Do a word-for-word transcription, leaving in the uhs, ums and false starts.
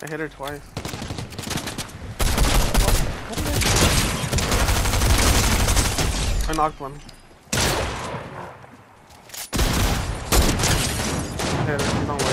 I hit her twice. I knocked one. I hit her. She's on